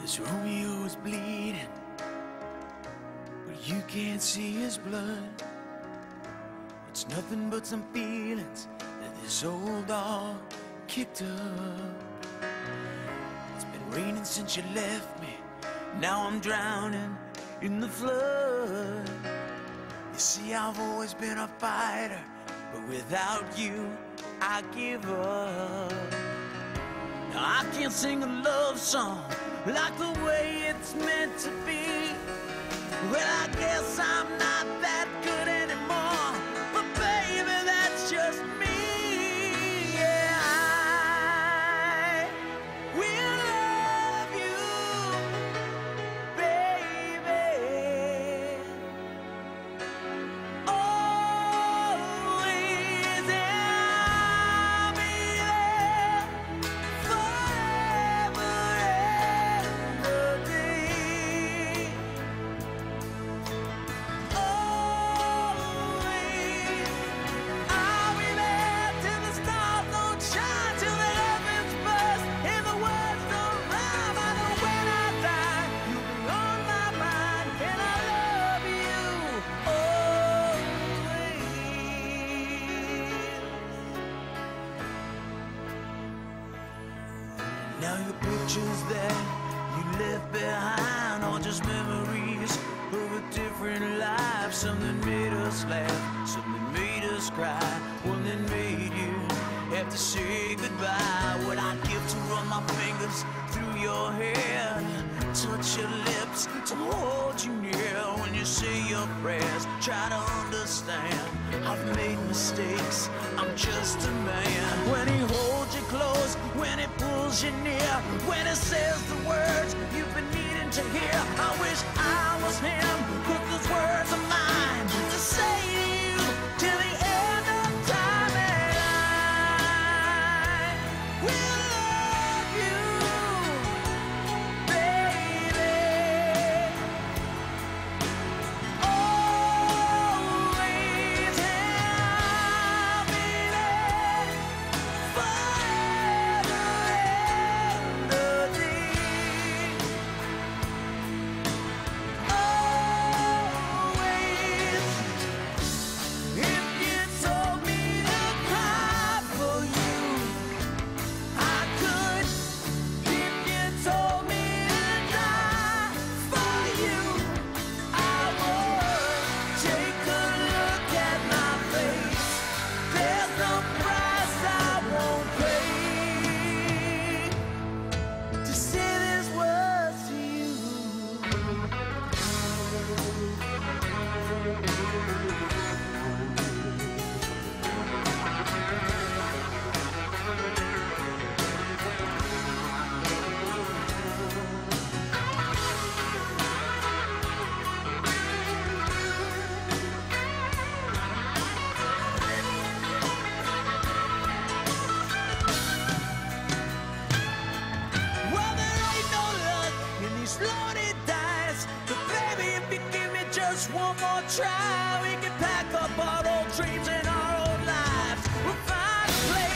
This Romeo is bleeding, but you can't see his blood. It's nothing but some feelings that this old dog kicked up. It's been raining since you left me, now I'm drowning in the flood. You see, I've always been a fighter, but without you, I give up. Now I can't sing a love song like the way it's meant to be. Well, I guess I'm not that good anymore, but baby, that's just me. Yeah, I will love you, baby, always, and I'll be there forever and a day. Always, I'll be there till the stars don't shine, till the heavens burst and the words don't rhyme. I know when I die, you'll be on my mind, and I love you always. Now your pictures that you left behind are just memories of a different life. Something made us laugh, something made us cry, one that made you have to say goodbye. What I'd give to run my fingers through your hair, touch your lips, to hold you near. When you say your prayers, try to understand, I've made mistakes, I'm just a man. When he holds you close, when he pulls you near, when he says the words you've been needing to hear, I wish I was him, but those words are mine to say to you till the end of time. And I will love you, baby, always, and I'll be there forever and a day. Always, if you told me to cry for you, I could. If you told me to die for you, I would. Take a look at my face, there's no price I won't pay to say these words to you. Well, there ain't no luck in these loaded dice, but baby, if you give me just one more try, we can pack up our old dreams and our old lives. We'll find a place